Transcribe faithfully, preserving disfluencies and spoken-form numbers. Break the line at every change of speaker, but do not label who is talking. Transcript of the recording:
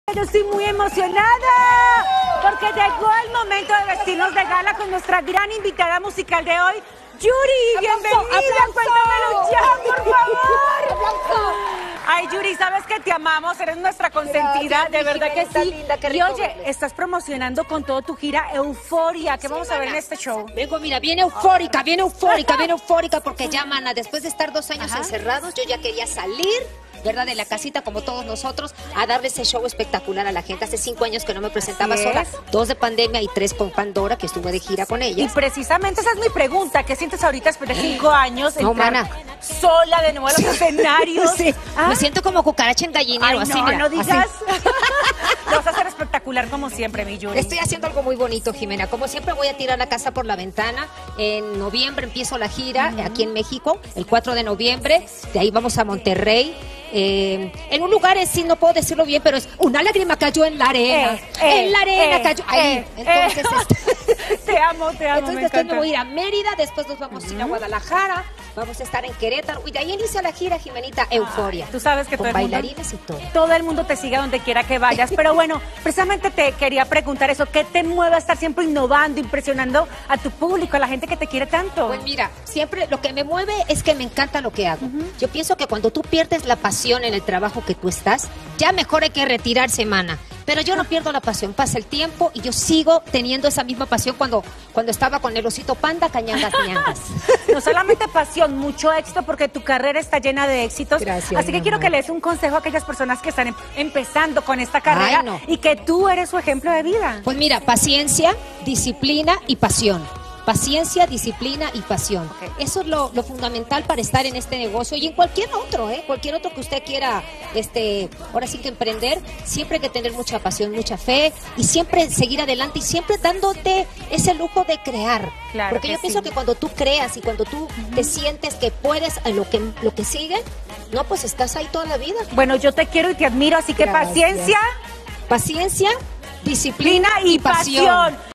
Yo estoy muy emocionada porque llegó el momento de vestirnos de gala con nuestra gran invitada musical de hoy, Yuri. Bienvenida, cuéntamelo ya, por favor. Ay, Yuri, sabes que te amamos, eres nuestra consentida,
Gracias,
de verdad que sí.
Linda, qué
y
rico
oye,
verle.
estás promocionando con todo tu gira Euforia. ¿Qué
Sí,
vamos a ver en
mana.
este show?
Vengo, mira, bien eufórica, bien eufórica, bien eufórica, porque ya, mana, después de estar dos años
Ajá.
encerrados, yo ya quería salir, ¿verdad?, de la casita, como todos nosotros, a darle ese show espectacular a la gente. Hace cinco años que no me presentaba
Así
sola,
es.
dos de pandemia y tres con Pandora, que estuve de gira con
Y
ella.
precisamente esa es mi pregunta. ¿Qué sientes ahorita después de cinco años
No,
entrar
mana.
sola de nuevo a los escenarios?
Sí,
¿Ah?
me siento como cucaracha en gallinero,
Ay,
así,
no,
mira,
no digas.
así.
Lo vas a hacer espectacular como siempre, mi Yuri.
Estoy haciendo algo muy bonito, Jimena. Como siempre, voy a tirar la casa por la ventana. En noviembre empiezo la gira uh-huh. aquí en México, el cuatro de noviembre. De ahí vamos a Monterrey. Eh, en un lugar es, sí, no puedo decirlo bien, pero es una lágrima cayó en la arena.
Eh, eh,
en la arena
eh,
cayó. Ahí.
eh,
Entonces,
eh.
este...
te amo, te amo.
Entonces,
me
después
encanta.
me voy a ir a Mérida, después nos vamos uh-huh. a ir a Guadalajara, vamos a estar en Querétaro. Y de ahí inicia la gira, Jimenita, Euforia.
Ay, tú sabes que
con
todo el mundo,
bailarines y todo.
Todo el mundo te sigue donde quiera que vayas. Pero bueno, precisamente te quería preguntar eso. ¿Qué te mueve a estar siempre innovando, impresionando a tu público, a la gente que te quiere tanto?
Pues mira, siempre lo que me mueve es que me encanta lo que hago.
Uh-huh.
Yo pienso que cuando tú pierdes la pasión en el trabajo que tú estás, ya mejor hay que retirarse, mana. Pero yo no pierdo la pasión, pasa el tiempo y yo sigo teniendo esa misma pasión cuando, cuando estaba con el osito panda, cañangas, ñangas.
No solamente pasión, mucho éxito, porque tu carrera está llena de éxitos.
Gracias,
Así que
mi
quiero
amor.
que le des un consejo a aquellas personas que están em- empezando con esta carrera.
Ay, no.
Y que tú eres su ejemplo de vida.
Pues mira, paciencia, disciplina y pasión. Paciencia, disciplina y pasión.
Okay.
Eso es lo, lo fundamental para estar en este negocio y en cualquier otro, ¿eh? Cualquier otro que usted quiera, este, ahora sí que emprender, siempre hay que tener mucha pasión, mucha fe y siempre seguir adelante y siempre dándote ese lujo de crear.
Claro
Porque
que
yo pienso
sí.
que cuando tú creas y cuando tú uh-huh. te sientes que puedes a lo que, lo que sigue, no, pues estás ahí toda la vida.
Bueno, yo te quiero y te admiro, así que
Gracias.
paciencia,
Paciencia, disciplina
y
y pasión.
pasión.